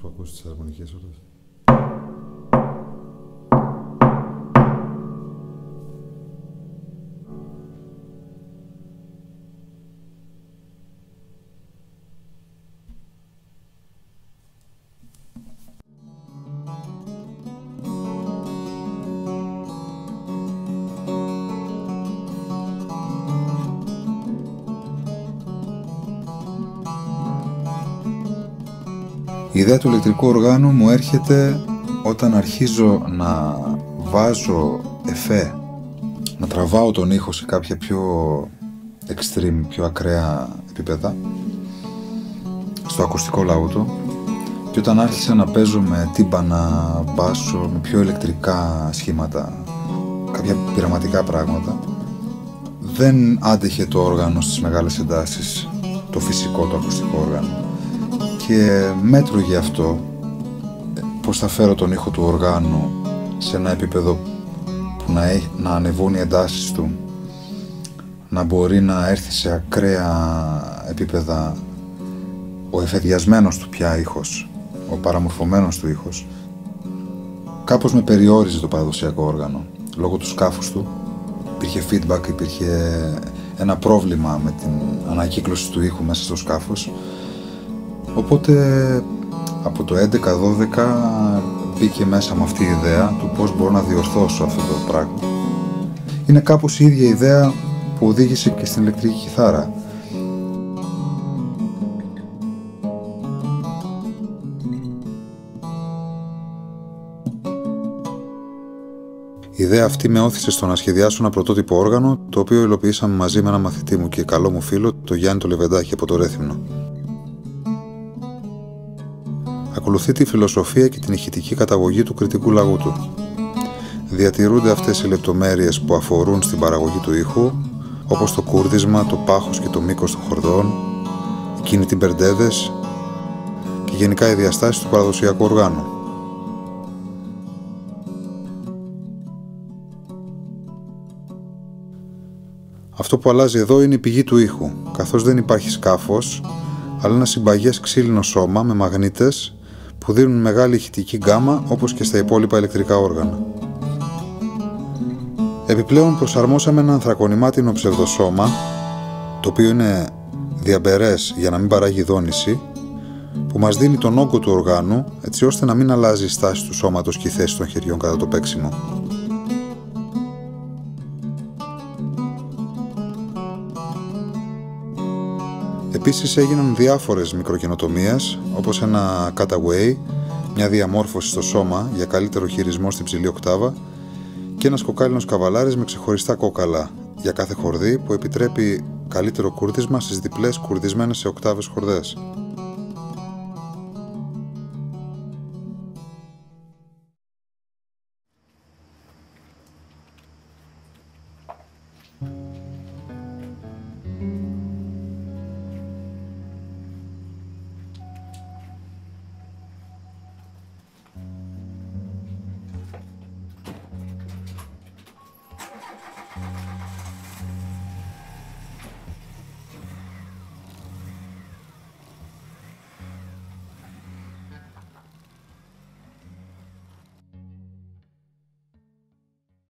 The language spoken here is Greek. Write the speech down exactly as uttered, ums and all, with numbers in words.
που ακούς τις αρμονικές ώρες. Η ιδέα του ηλεκτρικού οργάνου μου έρχεται όταν αρχίζω να βάζω εφέ, να τραβάω τον ήχο σε κάποια πιο extreme, πιο ακραία επίπεδα στο ακουστικό λαούτο, και όταν άρχισα να παίζω με τύμπανα, μπάσο, με πιο ηλεκτρικά σχήματα, κάποια πειραματικά πράγματα, δεν άντεχε το όργανο στις μεγάλες εντάσεις, το φυσικό, το ακουστικό όργανο. Και μέτρωγε αυτό, πώς θα φέρω τον ήχο του οργάνου σε ένα επίπεδο που να, έχει, να ανεβούν οι εντάσεις του, να μπορεί να έρθει σε ακραία επίπεδα ο εφεδιασμένος του πια ήχος, ο παραμορφωμένος του ήχος. Κάπως με περιόριζε το παραδοσιακό όργανο, λόγω του σκάφους του. Υπήρχε feedback, υπήρχε ένα πρόβλημα με την ανακύκλωση του ήχου μέσα στο σκάφος. Οπότε από το έντεκα δώδεκα μπήκε μέσα με αυτή η ιδέα του πώς μπορώ να διορθώσω αυτό το πράγμα. Είναι κάπως η ίδια ιδέα που οδήγησε και στην ηλεκτρική κιθάρα. Η ιδέα αυτή με όθησε στο να σχεδιάσω ένα πρωτότυπο όργανο, το οποίο υλοποιήσαμε μαζί με ένα μαθητή μου και καλό μου φίλο, το Γιάννη το Λεβεντάκη από το Ρέθυμνο. Ακολουθεί τη φιλοσοφία και την ηχητική καταγωγή του κριτικού λαγούτου. Διατηρούνται αυτές οι λεπτομέρειες που αφορούν στην παραγωγή του ήχου, όπως το κούρδισμα, το πάχος και το μήκος των χορδών, οι κινητοί μπερντέδες και γενικά οι διαστάσεις του παραδοσιακού οργάνου. Αυτό που αλλάζει εδώ είναι η πηγή του ήχου, καθώς δεν υπάρχει σκάφος, αλλά ένα συμπαγές ξύλινο σώμα με μαγνήτες που δίνουν μεγάλη ηχητική γκάμα, όπως και στα υπόλοιπα ηλεκτρικά όργανα. Επιπλέον προσαρμόσαμε ένα ανθρακονημάτινο ψευδοσώμα, το οποίο είναι διαμπερές για να μην παράγει δόνηση, που μας δίνει τον όγκο του οργάνου, έτσι ώστε να μην αλλάζει η στάση του σώματος και η θέση των χεριών κατά το παίξιμο. Επίσης έγιναν διάφορες μικροκαινοτομίες, όπως ένα cutaway, μια διαμόρφωση στο σώμα για καλύτερο χειρισμό στην ψηλή οκτάβα και ένας κοκάλινος καβαλάρης με ξεχωριστά κόκαλα για κάθε χορδή που επιτρέπει καλύτερο κούρδισμα στις διπλές κουρδισμένες σε οκτάβες χορδές.